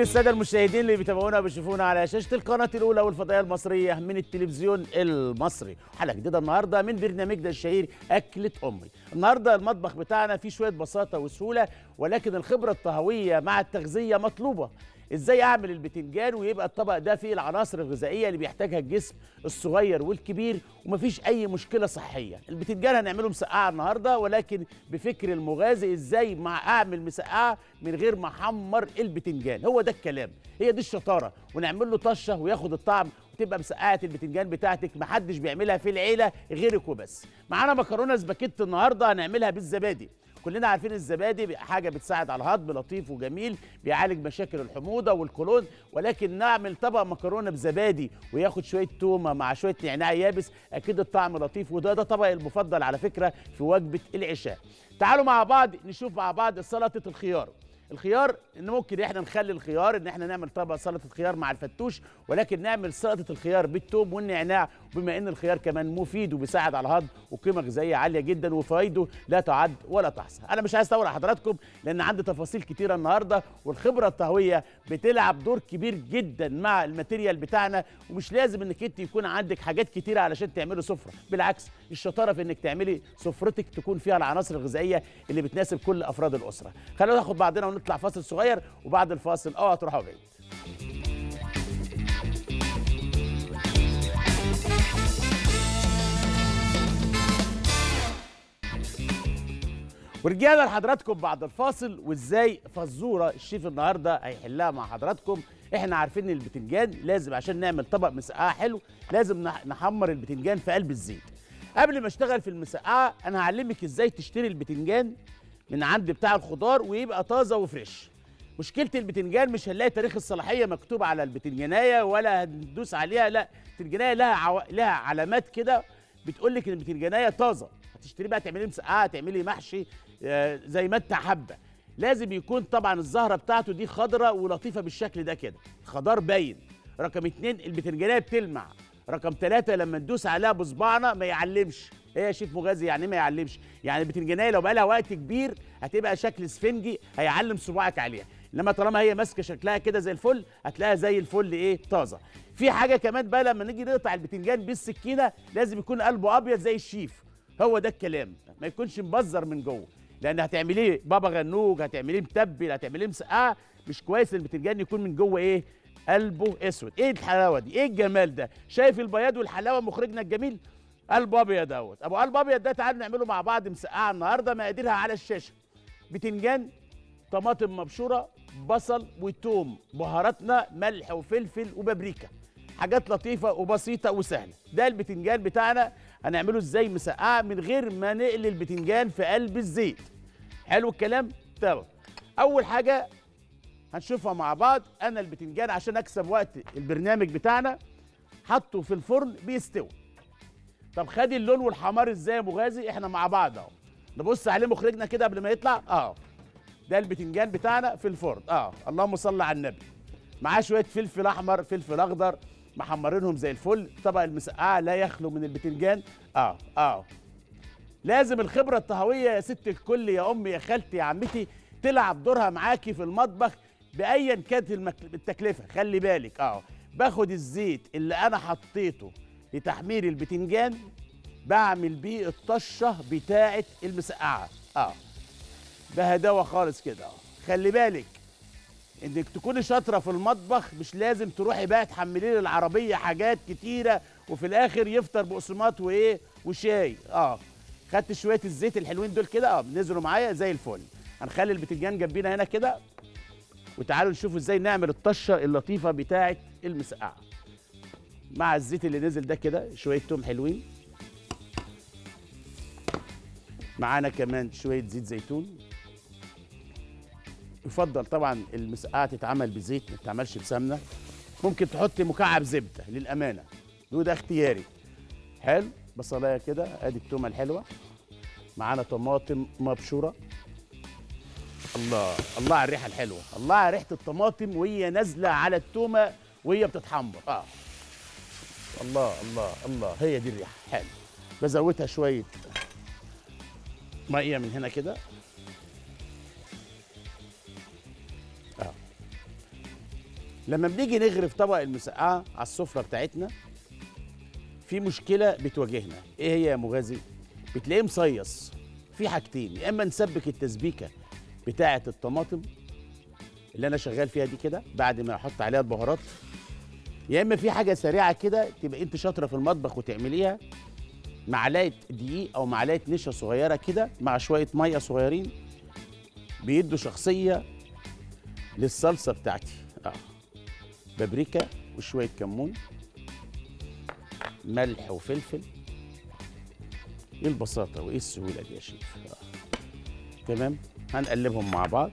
السادة المشاهدين اللي بيتابعونا وبيشوفونا على شاشة القناة الأولى والفضائية المصرية من التلفزيون المصري. حلقة جديدة النهاردة من برنامجنا الشهير أكلة أمي. النهاردة المطبخ بتاعنا فيه شوية بساطة وسهولة، ولكن الخبرة الطهوية مع التغذية مطلوبة. ازاي اعمل البتنجان ويبقى الطبق ده فيه العناصر الغذائيه اللي بيحتاجها الجسم الصغير والكبير ومفيش اي مشكله صحيه. البتنجان هنعمله مسقعه النهارده، ولكن بفكر المغازي ازاي اعمل مسقعه من غير ما احمر البتنجان. هو ده الكلام، هي دي الشطاره، ونعمل له طشه وياخد الطعم وتبقى مسقعه البتنجان بتاعتك محدش بيعملها في العيله غيرك وبس. معانا مكرونه سباكيت النهارده هنعملها بالزبادي. كلنا عارفين الزبادي حاجه بتساعد على الهضم، لطيف وجميل، بيعالج مشاكل الحموضه والقولون، ولكن نعمل طبق مكرونه بزبادي وياخد شويه تومه مع شويه نعناع يابس، اكيد الطعم لطيف. وده طبقي المفضل على فكره في وجبه العشاء. تعالوا مع بعض نشوف مع بعض سلطه الخيار. الخيار ان ممكن احنا نخلي الخيار ان احنا نعمل طبق سلطه خيار مع الفتوش، ولكن نعمل سلطه الخيار بالثوم والنعناع، بما ان الخيار كمان مفيد وبيساعد على الهضم وقيمه غذائيه عاليه جدا وفوائده لا تعد ولا تحصى. انا مش عايز اطول على حضراتكم لان عندي تفاصيل كتيره النهارده، والخبره الطهويه بتلعب دور كبير جدا مع الماتيريال بتاعنا، ومش لازم انك انت يكون عندك حاجات كتيره علشان تعملي سفره، بالعكس الشطاره في انك تعملي سفرتك تكون فيها العناصر الغذائيه اللي بتناسب كل افراد الاسره. خلينا ناخد بعضنا ونطلع فاصل صغير، وبعد الفاصل اوعى تروحوا بعيد. ورجعنا لحضراتكم بعد الفاصل، وازاي فزوره الشيف النهارده هيحلها مع حضراتكم. احنا عارفين ان البتنجان لازم عشان نعمل طبق مسقعه حلو لازم نحمر البتنجان في قلب الزيت. قبل ما اشتغل في المسقعه انا هعلمك ازاي تشتري البتنجان من عند بتاع الخضار ويبقى طازه وفريش. مشكله البتنجان مش هنلاقي تاريخ الصلاحيه مكتوب على البتنجانيه ولا هندوس عليها، لا، البتنجانيه لها علامات كده بتقول لك ان البتنجانيه طازه. هتشتري بقى تعملي مسقعه، تعملي محشي، زي ما انت حابه. لازم يكون طبعا الزهره بتاعته دي خضراء ولطيفه بالشكل ده كده، خضار باين. رقم 2 البتنجانيه بتلمع. رقم 3 لما ندوس عليها بصباعنا ما يعلمش. ايه يا شيف مغازي يعني ما يعلمش؟ يعني البتنجانيه لو بقى لها وقت كبير هتبقى شكل اسفنجي هيعلم صباعك عليها، انما طالما هي ماسكه شكلها كده زي الفل هتلاقيها زي الفل ايه طازه. في حاجه كمان بقى لما نيجي نقطع البتنجان بالسكينه لازم يكون قلبه ابيض زي الشيف. هو ده الكلام، ما يكونش مبزر من جوه، لان هتعمليه بابا غنوج، هتعمليه متبل، هتعمليه مسقعه، مش كويس البتنجان يكون من جوه ايه قلبه اسود. ايه الحلاوه دي، ايه الجمال ده؟ شايف البياض والحلاوه مخرجنا الجميل؟ قلب ابيض اهوت. ابو قلب ابيض ده تعالوا نعمله مع بعض مسقعه النهارده. مقاديرها على الشاشه: بتنجان، طماطم مبشوره، بصل وتوم، بهاراتنا ملح وفلفل وبابريكا، حاجات لطيفه وبسيطه وسهله. ده البتنجان بتاعنا هنعمله ازاي مسقعه من غير ما نقلي البتنجان في قلب الزيت. حلو الكلام؟ تمام. اول حاجه هنشوفها مع بعض، انا البتنجان عشان اكسب وقت البرنامج بتاعنا حطه في الفرن بيستوي. طب خد اللون والحمار ازاي يا مغازي؟ احنا مع بعض اهو، نبص عليه مخرجنا كده قبل ما يطلع. ده البتنجان بتاعنا في الفرن. اللهم صل على النبي. معاه شويه فلفل احمر، فلفل اخضر، محمرينهم زي الفل. طبق المسقعه لا يخلو من البتنجان. لازم الخبره الطهويه يا ست الكل، يا امي، يا خالتي، يا عمتي، تلعب دورها معاكي في المطبخ بايا كانت التكلفه. خلي بالك، باخد الزيت اللي انا حطيته لتحمير البتنجان بعمل بيه الطشه بتاعه المسقعه. بهداوه خالص كده. خلي بالك انك تكوني شاطره في المطبخ، مش لازم تروحي بقى تحملي لي العربيه حاجات كتيره وفي الاخر يفطر بقسماط وايه وشاي. خدت شويه الزيت الحلوين دول كده، نزلوا معايا زي الفل. هنخلي البتنجان جنبينا هنا كده، وتعالوا نشوفوا ازاي نعمل الطشه اللطيفه بتاعه المسقعه. مع الزيت اللي نزل ده كده شويه توم حلوين، معانا كمان شويه زيت زيتون. يفضل طبعا المسقعه تتعمل بزيت، ما تتعملش بسمنه. ممكن تحط مكعب زبده للامانه، ده اختياري. حلو. بصلايه كده، ادي التومه الحلوه، معانا طماطم مبشوره. الله الله على الريحه الحلوه، الله على ريحه الطماطم وهي نازله على التومه وهي بتتحمر. الله الله الله، هي دي الريحه. حلو. بزودها شويه ميه من هنا كده. لما بنيجي نغرف طبق المسقعه على السفره بتاعتنا في مشكله بتواجهنا. ايه هي يا مغازي؟ بتلاقيه مصيص في حاجتين، يا اما نسبك التسبيكه بتاعه الطماطم اللي انا شغال فيها دي كده بعد ما احط عليها البهارات، يا اما في حاجه سريعه كده تبقى انت شاطره في المطبخ وتعمليها، معلقه دقيق او معلقه نشا صغيره كده مع شويه ميه صغيرين بيدوا شخصيه للصلصه بتاعتي. بابريكا وشويه كمون، ملح وفلفل. ايه البساطه وايه السهوله دي يا شيف؟ تمام، هنقلبهم مع بعض.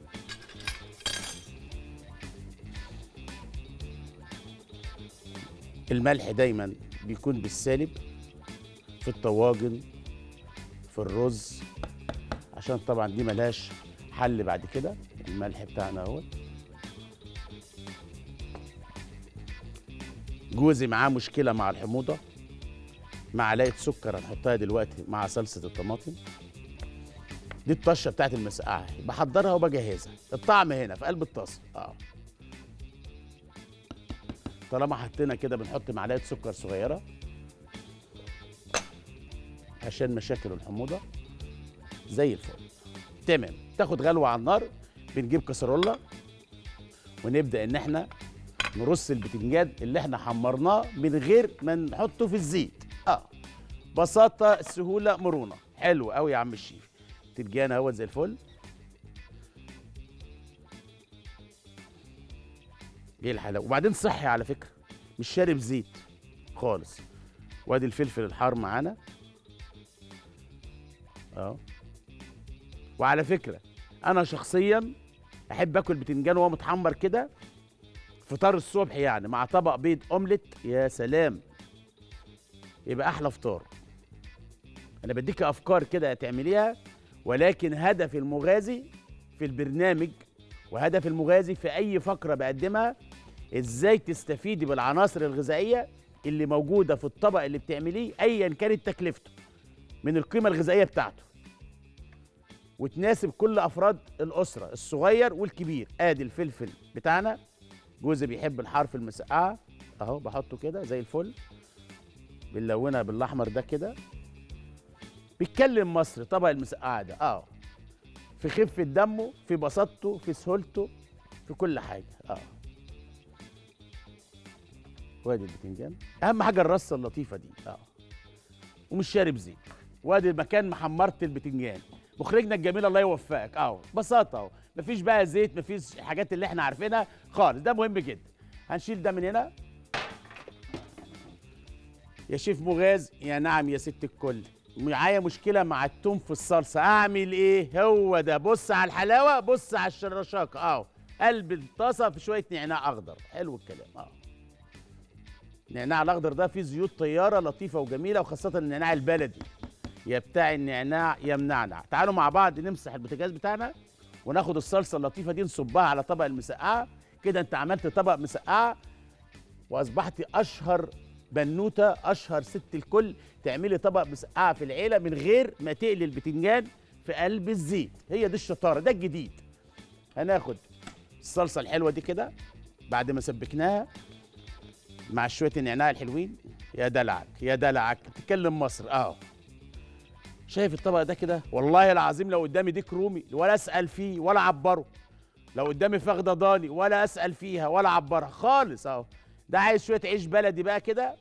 الملح دايما بيكون بالسالب في الطواجن، في الرز، عشان طبعا دي ملهاش حل بعد كده. الملح بتاعنا اهوت. جوزي معاه مشكله مع الحموضه، معلقه سكر هنحطها دلوقتي مع صلصه الطماطم. دي الطشه بتاعت المسقعه، بحضرها وبجهزها. الطعم هنا في قلب الطاسه. طالما حطينا كده بنحط معلقه سكر صغيره عشان مشاكل الحموضه. زي الفل. تمام، تاخد غلوه على النار. بنجيب كسرولة ونبدا ان احنا نرص البتنجان اللي احنا حمرناه من غير ما نحطه في الزيت. بساطه، سهوله، مرونه. حلو قوي يا عم الشيف. بتنجان اهوت زي الفل. ايه الحلاوه، وبعدين صحي على فكره، مش شارب زيت خالص. وادي الفلفل الحار معانا. وعلى فكره انا شخصيا احب اكل بتنجان وهو متحمر كده فطار الصبح، يعني مع طبق بيض اومليت. يا سلام، يبقى احلى فطار. انا بديك افكار كده تعمليها، ولكن هدف المغازي في البرنامج وهدف المغازي في اي فقره بقدمها ازاي تستفيدي بالعناصر الغذائيه اللي موجوده في الطبق اللي بتعمليه ايا كانت تكلفته من القيمه الغذائيه بتاعته، وتناسب كل افراد الاسره الصغير والكبير. ادي الفلفل بتاعنا، جوزي بيحب الحار في المسقعه اهو، بحطه كده زي الفل. بنلونها بالاحمر ده كده. بيتكلم مصري طبق المسقعه ده. في خفه دمه، في بساطته، في سهولته، في كل حاجه. وادي البتنجان، اهم حاجه الرصه اللطيفه دي. ومش شارب زيت. وادي المكان محمرت البتنجان. مخرجنا الجميل الله يوفقك. بساطه اهو، مفيش بقى زيت، مفيش الحاجات اللي احنا عارفينها خالص. ده مهم جدا. هنشيل ده من هنا. يا شيف مغاز، يا نعم يا ست الكل، معايا مشكله مع التوم في الصلصه، اعمل ايه؟ هو ده، بص على الحلاوه، بص على الشرشاقه. قلب الطاسه في شويه نعناع اخضر. حلو الكلام. النعناع الاخضر ده فيه زيوت طياره لطيفه وجميله، وخاصه النعناع البلدي، يا بتاع النعناع يا منعنع. تعالوا مع بعض نمسح البوتاجاز بتاعنا وناخد الصلصه اللطيفه دي نصبها على طبق المسقعه. كده انت عملت طبق مسقعه واصبحت اشهر بنوته، اشهر ست الكل تعملي طبق مسقعه في العيله من غير ما تقلي البتنجان في قلب الزيت. هي دي الشطاره، ده الجديد. هناخد الصلصه الحلوه دي كده بعد ما سبكناها مع شويه النعناع الحلوين. يا دلعك يا دلعك، تتكلم مصر. شايف الطبق ده كده؟ والله العظيم لو قدامي ديك رومي ولا اسال فيه ولا اعبره، لو قدامي فخده ضاني ولا اسال فيها ولا اعبرها خالص. ده عايز شويه عيش بلدي بقى كده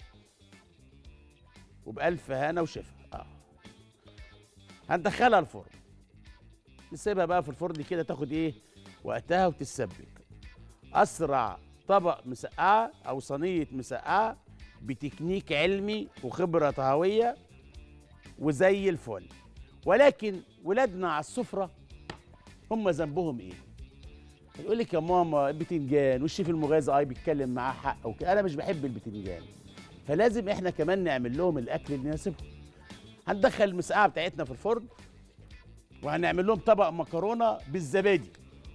وبألف هنا وشفا. هندخلها الفرن، نسيبها بقى في الفرن كده تاخد ايه وقتها وتتسبك. اسرع طبق مسقعه او صينيه مسقعه بتكنيك علمي وخبره طهويه وزي الفل. ولكن ولادنا على السفره هم ذنبهم ايه؟ يقول لك يا ماما البتنجان والشيف المغازي بيتكلم معاه حق وكده. انا مش بحب البتنجان، فلازم احنا كمان نعمل لهم الاكل اللي يناسبهم. هندخل المسقعه بتاعتنا في الفرن وهنعمل لهم طبق مكرونه بالزبادي.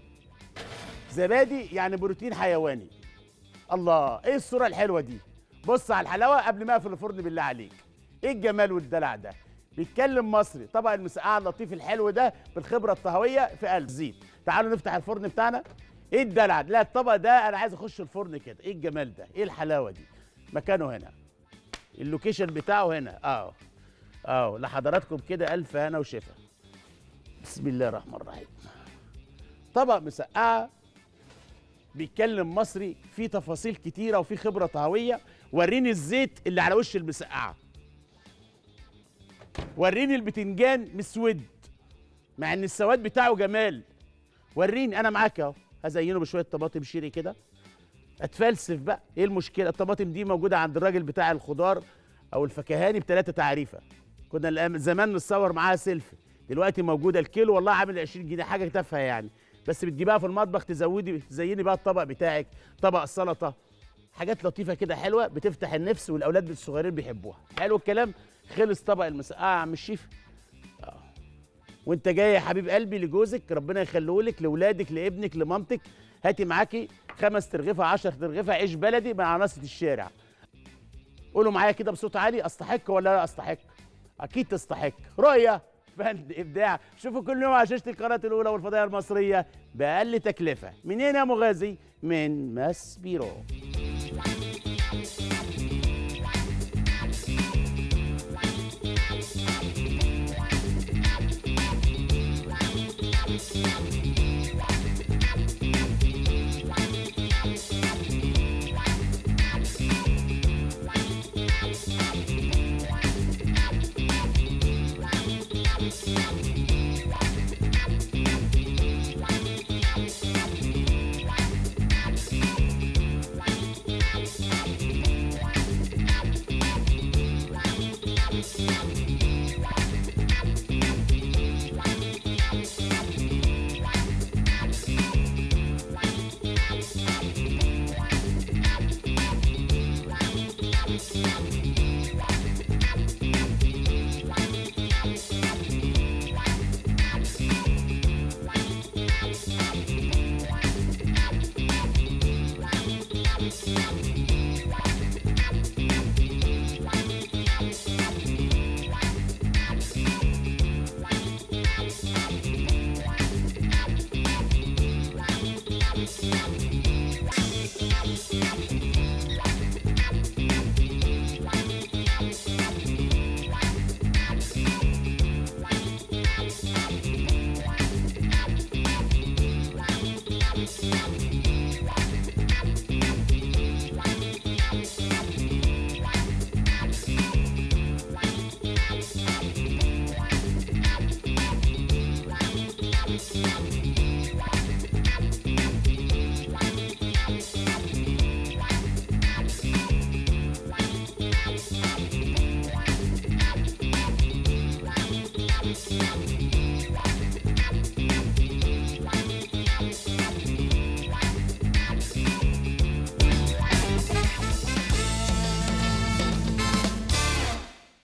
زبادي يعني بروتين حيواني. الله، ايه الصوره الحلوه دي؟ بص على الحلاوه قبل ما اقفل الفرن بالله عليك. ايه الجمال والدلع ده؟ بيتكلم مصري، طبق المسقعه اللطيف الحلو ده بالخبره الطهويه في قلب زيت. تعالوا نفتح الفرن بتاعنا ايه الدلع ده؟ لا الطبق ده انا عايز اخش الفرن كده. ايه الجمال ده؟ ايه الحلاوه دي؟ مكانه هنا، اللوكيشن بتاعه هنا. لحضراتكم كده الف هنا وشفا. بسم الله الرحمن الرحيم. طبق مسقعه بيتكلم مصري، فيه تفاصيل كتيره وفيه خبره طهويه. وريني الزيت اللي على وش المسقعه، وريني البتنجان مسود مع ان السواد بتاعه جمال. وريني، انا معاك اهو. هزينه بشويه طماطم شيري كده، اتفلسف بقى. ايه المشكله؟ الطماطم دي موجوده عند الراجل بتاع الخضار او الفكهاني ب3 تعريفه. كنا زمان نتصور معاها سيلفي، دلوقتي موجوده الكيلو والله عامل 20 جنيه، حاجه تافهه يعني. بس بتجيبها في المطبخ تزيني بقى الطبق بتاعك، طبق سلطه، حاجات لطيفه كده حلوه بتفتح النفس، والاولاد الصغيرين بيحبوها. حلو الكلام. خلص طبق المسقعه يا عم الشيف. وانت جاي يا حبيب قلبي لجوزك ربنا يخليهولك، لاولادك، لابنك، لمامتك، هاتي معاكي 5 ترغيفه 10 ترغيفه عيش بلدي مع عناصر الشارع. قولوا معايا كده بصوت عالي، استحق ولا لا استحق؟ اكيد تستحق. رؤيه، فن، ابداع. شوفوا كل يوم على شاشه القناه الاولى والفضائيه المصريه باقل تكلفه. منين يا مغازي؟ من ماسبيرو.